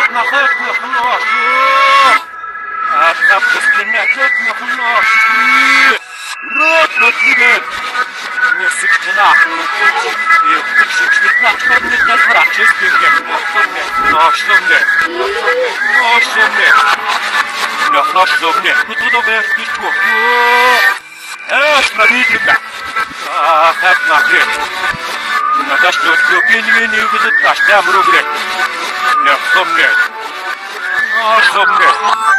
نخاف نخلص أتخبص لنعتك نخلص روت نتلقى نسك تناح يبتشك تتناح تبني تزرع تشتنك ناشتنك نخلصنك كتودو بيرتشكو ايش مدينك هات ناكريك نتاشتو تلوكيني وبدت تاشتام روبريك نخصمنك ناشتنك